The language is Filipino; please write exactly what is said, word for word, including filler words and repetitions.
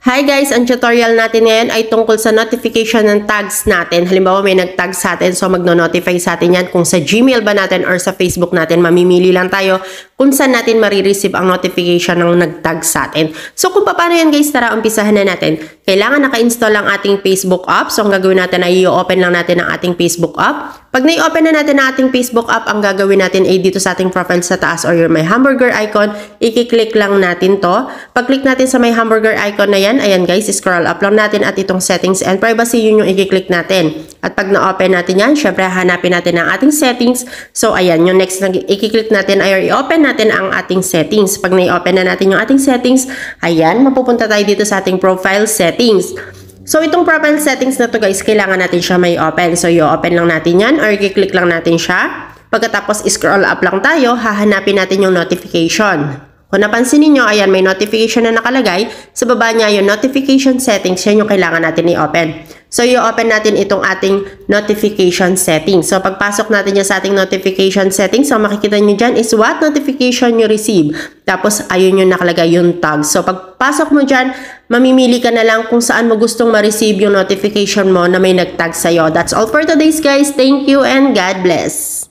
Hi guys, ang tutorial natin ngayon ay tungkol sa notification ng tags natin. Halimbawa may nag-tag sa atin, so magno-notify sa atin yan kung sa Gmail ba natin or sa Facebook natin. Mamimili lang tayo kung saan natin marireceive ang notification ng nag-tag sa atin. So kung paano yan guys, tara umpisahan na natin. Kailangan naka-install ang ating Facebook app. So ang gagawin natin ay i-open lang natin ang ating Facebook app. Pag na-open na natin ang ating Facebook app, ang gagawin natin ay dito sa ating profile sa taas or your may hamburger icon, i-click lang natin to. Pag-click natin sa may hamburger icon na yan, ayan guys, scroll up lang natin at itong settings and privacy, yun yung i-click natin. At pag na-open natin yan, syempre hanapin natin ang ating settings. So ayan, yung next na i-click natin ay i-open natin ang ating settings. Pag na-open na natin yung ating settings, ayan, mapupunta tayo dito sa ating profile settings. So, itong profile settings na to guys, kailangan natin siya may open. So, i-open lang natin yan or i-click lang natin siya. Pagkatapos, scroll up lang tayo, hahanapin natin yung notification. Kung napansin niyo, ayan, may notification na nakalagay. Sa baba niya, yung notification settings, yan yung kailangan natin i-open. So, i-open natin itong ating notification settings. So, pagpasok natin yan sa ating notification settings, so makikita nyo dyan is what notification you receive. Tapos, ayun yung nakalagay yung tag. So, pagpasok mo dyan, mamimili ka na lang kung saan mo gustong ma-receive yung notification mo na may nag-tag sa'yo. That's all for today's guys. Thank you and God bless.